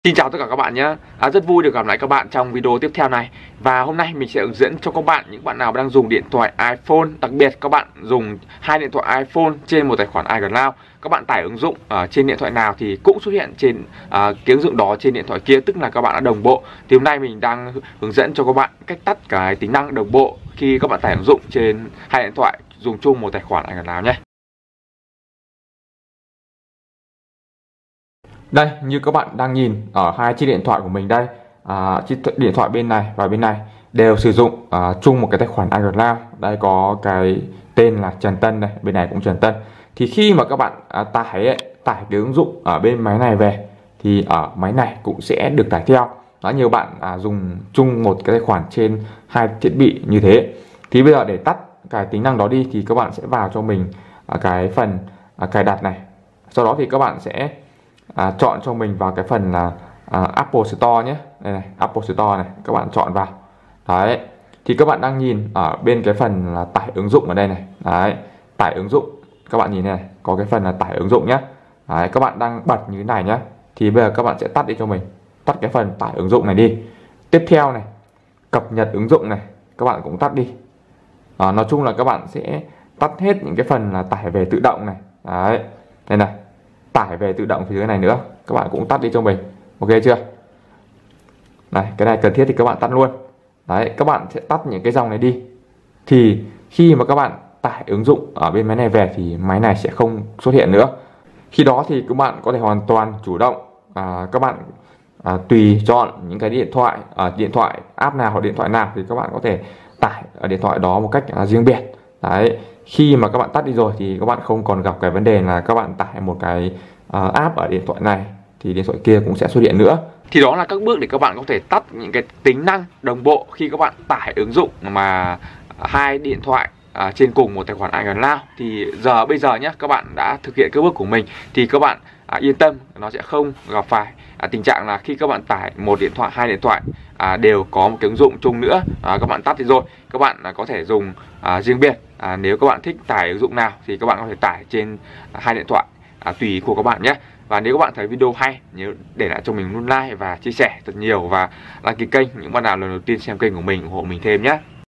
Xin chào tất cả các bạn nhé. Rất vui được gặp lại các bạn trong video tiếp theo này. Và hôm nay mình sẽ hướng dẫn cho các bạn, những bạn nào đang dùng điện thoại iPhone, đặc biệt các bạn dùng hai điện thoại iPhone trên một tài khoản iCloud. Các bạn tải ứng dụng ở trên điện thoại nào thì cũng xuất hiện trên cái ứng dụng đó trên điện thoại kia, tức là các bạn đã đồng bộ. Thì hôm nay mình đang hướng dẫn cho các bạn cách tắt cái tính năng đồng bộ khi các bạn tải ứng dụng trên hai điện thoại dùng chung một tài khoản iCloud nhé. Đây, như các bạn đang nhìn ở hai chiếc điện thoại của mình đây, chiếc điện thoại bên này và bên này đều sử dụng chung một cái tài khoản iCloud. Đây có cái tên là Trần Tân này, bên này cũng Trần Tân. Thì khi mà các bạn tải cái ứng dụng ở bên máy này về thì ở máy này cũng sẽ được tải theo. Nhiều bạn dùng chung một cái tài khoản trên hai thiết bị như thế. Thì bây giờ để tắt cái tính năng đó đi thì các bạn sẽ vào cho mình cái phần cài đặt này. Sau đó thì các bạn sẽ chọn cho mình vào cái phần là Apple Store nhé. Đây này, Apple Store này, các bạn chọn vào. Đấy. Thì các bạn đang nhìn ở bên cái phần là tải ứng dụng ở đây này. Đấy, tải ứng dụng. Các bạn nhìn này, có cái phần là tải ứng dụng nhé. Đấy, các bạn đang bật như thế này nhé. Thì bây giờ các bạn sẽ tắt đi cho mình. Tắt cái phần tải ứng dụng này đi. Tiếp theo này, cập nhật ứng dụng này, các bạn cũng tắt đi. Nói chung là các bạn sẽ tắt hết những cái phần là tải về tự động này. Đấy. Đây này, tải về tự động phía dưới này nữa, các bạn cũng tắt đi cho mình. Ok chưa? Này, cái này cần thiết thì các bạn tắt luôn. Đấy, các bạn sẽ tắt những cái dòng này đi. Thì khi mà các bạn tải ứng dụng ở bên máy này về thì máy này sẽ không xuất hiện nữa. Khi đó thì các bạn có thể hoàn toàn chủ động, các bạn tùy chọn những cái điện thoại app nào hoặc điện thoại nào thì các bạn có thể tải ở điện thoại đó một cách riêng biệt. Đấy, khi mà các bạn tắt đi rồi thì các bạn không còn gặp cái vấn đề là các bạn tải một cái app ở điện thoại này thì điện thoại kia cũng sẽ xuất hiện nữa. Thì đó là các bước để các bạn có thể tắt những cái tính năng đồng bộ khi các bạn tải ứng dụng mà hai điện thoại trên cùng một tài khoản iCloud. Thì bây giờ nhé, các bạn đã thực hiện các bước của mình thì các bạn yên tâm, nó sẽ không gặp phải tình trạng là khi các bạn tải một điện thoại, hai điện thoại đều có một cái ứng dụng chung nữa, các bạn tắt đi rồi các bạn có thể dùng riêng biệt. Nếu các bạn thích tải ứng dụng nào thì các bạn có thể tải trên hai điện thoại, tùy của các bạn nhé. Và nếu các bạn thấy video hay, nhớ để lại cho mình nút like và chia sẻ thật nhiều và đăng ký kênh những bạn nào lần đầu tiên xem kênh của mình, ủng hộ mình thêm nhé.